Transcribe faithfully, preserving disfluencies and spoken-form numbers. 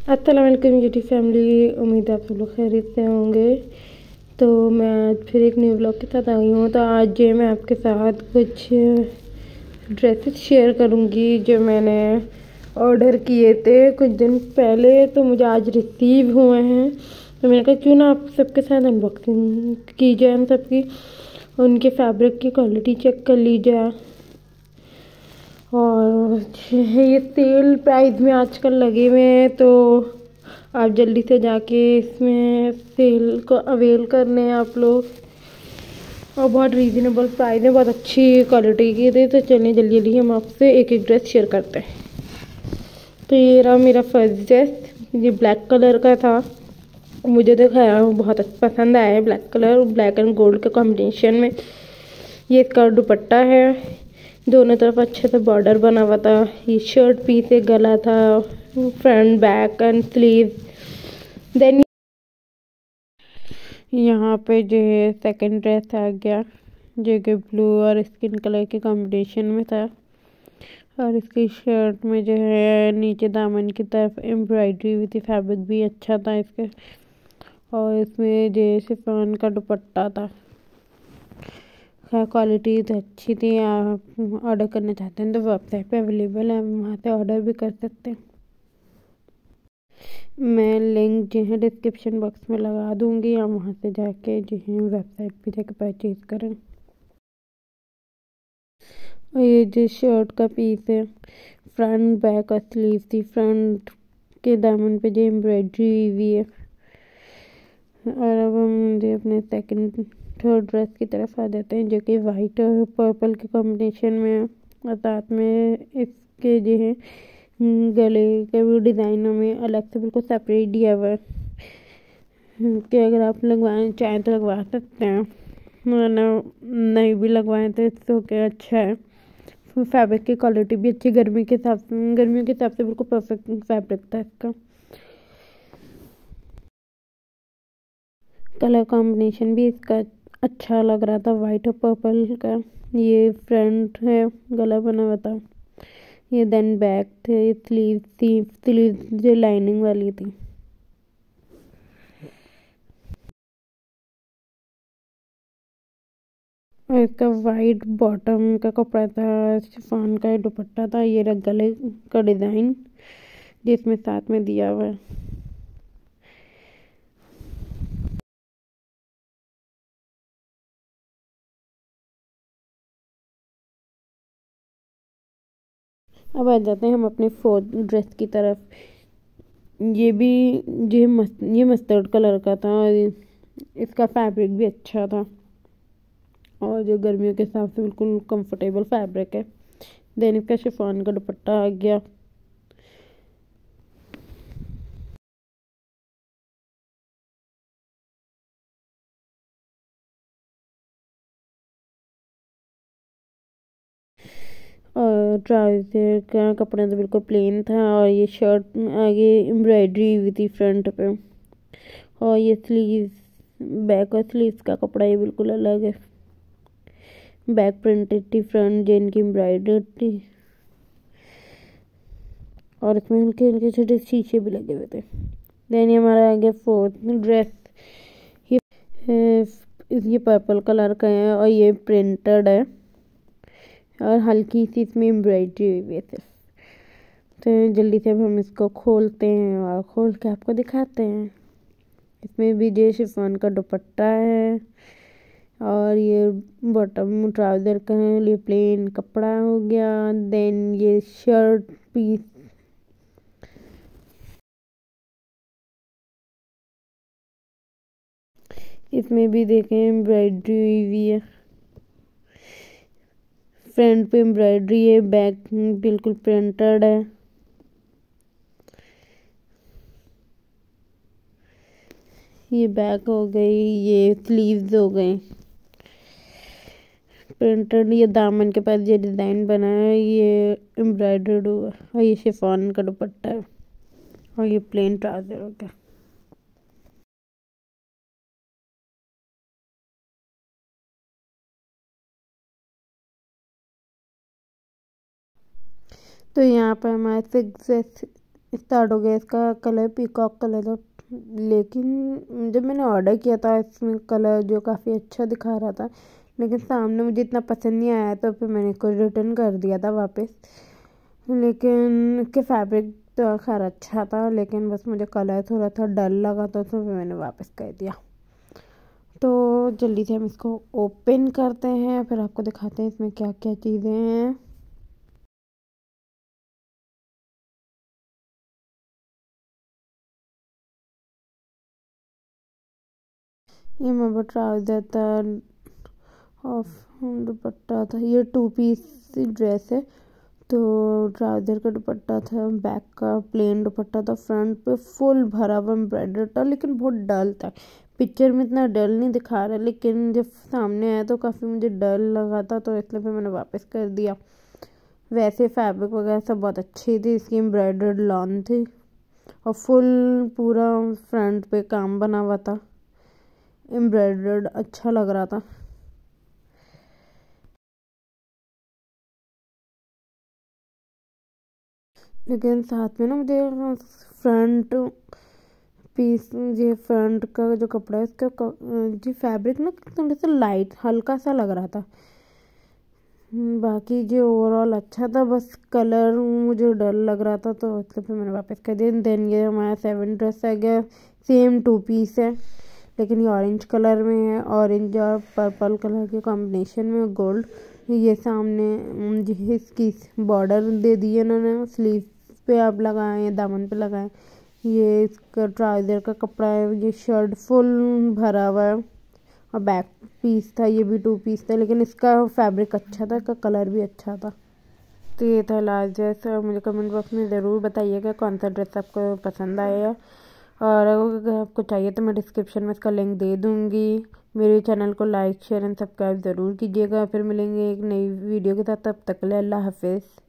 अस्सलाम वालेकुम YouTube family, उम्मीद है आप सब लोग खैरियत से होंगे। तो मैं आज फिर एक न्यू ब्लॉग के साथ आई हूँ। तो आज ये मैं आपके साथ कुछ ड्रेसेस शेयर करूँगी जो मैंने ऑर्डर किए थे कुछ दिन पहले, तो मुझे आज रिसीव हुए हैं। तो मैंने कहा क्यों ना आप सबके साथ अनबॉक्सिंग की जाए, हम सबकी उनके फैब्रिक की क्वालिटी चेक कर ली जाए। और ये सेल प्राइस में आजकल लगे हुए हैं, तो आप जल्दी से जाके इसमें सेल को अवेल करने हैं आप लोग। और बहुत रीज़नेबल प्राइस है, बहुत अच्छी क्वालिटी की थे। तो चलिए जल्दी जल्दी हम आपसे एक एक ड्रेस शेयर करते हैं। तो ये रहा मेरा फर्स्ट ड्रेस, ये ब्लैक कलर का था। मुझे तो खैर बहुत पसंद आया है black colour, black and gold के कॉम्बिनेशन में। ये इसका दुपट्टा है, दोनों तरफ अच्छे से बॉर्डर बना हुआ था। ये शर्ट पीस से गला था, front back and sleeve. Then यहाँ पे जो है सेकंड ड्रेस आ गया, जो कि ब्लू और स्किन कलर के कॉम्बिनेशन में था। और इसकी शर्ट में जो है नीचे दामन की तरफ एम्ब्रॉयडरी हुई थी, फैब्रिक भी अच्छा था इसके। और इसमें जो शिफॉन का दुपट्टा था। खैर क्वालिटी तो अच्छी थी। आप ऑर्डर करना चाहते हैं तो वेबसाइट पे अवेलेबल है, वहाँ से ऑर्डर भी कर सकते हैं। मैं लिंक जो है डिस्क्रिप्शन बॉक्स में लगा दूंगी, आप वहाँ से जाके जो है वेबसाइट पे जाके परचेज करें। और ये जो शर्ट का पीस है, फ्रंट बैक और स्लीव थी। फ्रंट के दामन पे जो एम्ब्रॉयडरी हुई है। और अब हम जो अपने सेकंड थर्ड ड्रेस की तरफ आ जाते हैं, जो कि वाइट और पर्पल के कॉम्बिनेशन में है। और साथ में इसके जो है गले के भी डिज़ाइनों में अलग से बिल्कुल सेपरेट दिया हुआ है कि अगर आप लगवाना चाहें तो लगवा सकते हैं, वरना नहीं भी लगवाएं तो इससे क्या अच्छा है। फैब्रिक की क्वालिटी भी अच्छी, गर्मी के हिसाब से गर्मियों के हिसाब से बिल्कुल परफेक्ट फैब्रिक था इसका। कलर कॉम्बिनेशन भी इसका अच्छा लग रहा था, वाइट और पर्पल का। ये फ्रंट है, गला बना हुआ था। ये देन बैक थे, स्लीव थी, स्लीव जो लाइनिंग वाली थी। और इसका वाइट बॉटम का कपड़ा था, शिफॉन का दुपट्टा था। ये रहा गले का डिज़ाइन जिसमें साथ में दिया हुआ है। अब आ जाते हैं हम अपने फोर्थ ड्रेस की तरफ। ये भी ये मस्त ये मस्टर्ड कलर का था, और इसका फैब्रिक भी अच्छा था। और जो गर्मियों के हिसाब से बिल्कुल कंफर्टेबल फैब्रिक है। देन इसका शिफॉन का दुपट्टा आ गया। और ट्राउज़र का कपड़ा तो बिल्कुल प्लेन था। और ये शर्ट आगे एम्ब्रॉयडरी हुई थी फ्रंट पे। और ये स्लीव, बैक और स्लीव्स का कपड़ा ये बिल्कुल अलग है। बैक प्रिंटेड थी, फ्रंट जेन की एम्ब्रॉयडर्ड थी। और इसमें हल्के हल्के छोटे शीशे भी लगे हुए थे। देन ये हमारा आ गया फोर्थ ड्रेस। ये ये पर्पल कलर का है और ये प्रिंटेड है, और हल्की सी इसमें एम्ब्रॉयडरी हुई है सिर्फ। तो जल्दी से अब हम इसको खोलते हैं और खोल के आपको दिखाते हैं। इसमें भी जे शिफॉन का दुपट्टा है, और ये बॉटम ट्राउज़र का है। ये प्लेन कपड़ा हो गया। देन ये शर्ट पीस, इसमें भी देखें एम्ब्रॉयडरी हुई हुई है। फ्रंट पे एम्ब्रॉयडरी है, बैक बिल्कुल प्रिंटेड है। ये बैक हो गई, ये स्लीव्स हो गई प्रिंटेड। ये दामन के पास ये डिज़ाइन बना है, ये एम्ब्रॉयडर्ड हुआ। और ये शिफॉन का दुपट्टा है, और ये प्लेन ट्राउज़र हो गया। तो यहाँ पर हमारे सिक्स ड्रेस स्टार्ट हो गया। इसका कलर पीकॉक कलर था, लेकिन जब मैंने ऑर्डर किया था इसमें कलर जो काफ़ी अच्छा दिखा रहा था, लेकिन सामने मुझे इतना पसंद नहीं आया, तो फिर मैंने इसको रिटर्न कर दिया था वापस। लेकिन इसके फैब्रिक तो खैर अच्छा था, लेकिन बस मुझे कलर थोड़ा सा डल लगा था, तो फिर मैंने वापस कर दिया। तो जल्दी से हम इसको ओपन करते हैं, फिर आपको दिखाते हैं इसमें क्या क्या चीज़ें हैं। ये मेरा ट्राउज़र था, ऑफ दुपट्टा था, ये टू पीस ड्रेस है। तो ट्राउज़र का दुपट्टा था, बैक का प्लेन दुपट्टा था, फ्रंट पे फुल भरा हुआ एम्ब्रॉयडर था, लेकिन बहुत डल था। पिक्चर में इतना डल नहीं दिखा रहा, लेकिन जब सामने आया तो काफ़ी मुझे डल लगा था, तो इसलिए फिर मैंने वापस कर दिया। वैसे फैब्रिक वगैरह सब बहुत अच्छी थी, इसकी एम्ब्रॉयडर्ड लॉन थी और फुल पूरा फ्रंट पे काम बना हुआ था, एम्ब्रॉयडर्ड अच्छा लग रहा था। लेकिन साथ में ना मुझे फ्रंट पीस, ये फ्रंट का जो कपड़ा है इसका जो फैब्रिक ना थोड़ा सा लाइट हल्का सा लग रहा था। बाकी जो ओवरऑल अच्छा था, बस कलर मुझे डर लग रहा था, तो इसलिए फिर मैंने वापस कर दिया। देन ये हमारा सेवन ड्रेस आ गया, सेम टू पीस है, लेकिन ये ऑरेंज कलर में है, ऑरेंज और पर्पल कलर के कॉम्बिनेशन में गोल्ड। ये सामने जो इसकी बॉर्डर दे दी है इन्होंने, स्लीव पे आप लगाएं, दामन पे लगाएं। ये इसका ट्राउज़र का कपड़ा है, ये शर्ट फुल भरा हुआ है और बैक पीस था, ये भी टू पीस था, लेकिन इसका फैब्रिक अच्छा था, इसका कलर भी अच्छा था। तो ये था लास्ट ड्रेस, और मुझे कमेंट बॉक्स में ज़रूर बताइएगा कौन सा ड्रेस आपको पसंद आया, और अगर आपको चाहिए तो मैं डिस्क्रिप्शन में इसका लिंक दे दूँगी। मेरे चैनल को लाइक शेयर एंड सब्सक्राइब ज़रूर कीजिएगा। फिर मिलेंगे एक नई वीडियो के साथ, तब तक के लिए अल्लाह हाफिज़।